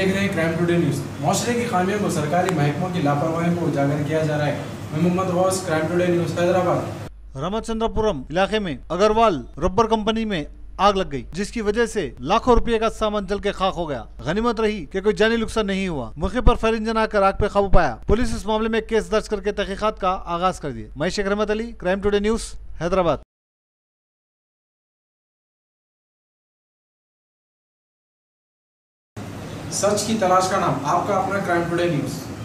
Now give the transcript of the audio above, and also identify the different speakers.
Speaker 1: देख रहे हैं क्राइम टुडे न्यूज़। माशरे की खामियों को सरकारी महकमों की लापरवाही को उजागर किया जा रहा है। मैं Mohammed Ghaus, crime today news, Hyderabad.
Speaker 2: Ramachandrapuram इलाके में अग्रवाल रबर कंपनी में आग लग गई, जिसकी वजह से लाखों रुपए का सामान जल के खाक हो गया। गनीमत रही कि कोई जानी नुकसान नहीं हुआ। मौके पर फायर इंजन आकर आग पे काबू पाया। पुलिस इस मामले में केस दर्ज करके तहकीकात का आगाज कर दिया। मैं Sheikh Rahmat Ali, crime today news, Hyderabad.
Speaker 1: सच की तलाश का नाम, आपका अपना क्राइम टुडे न्यूज़।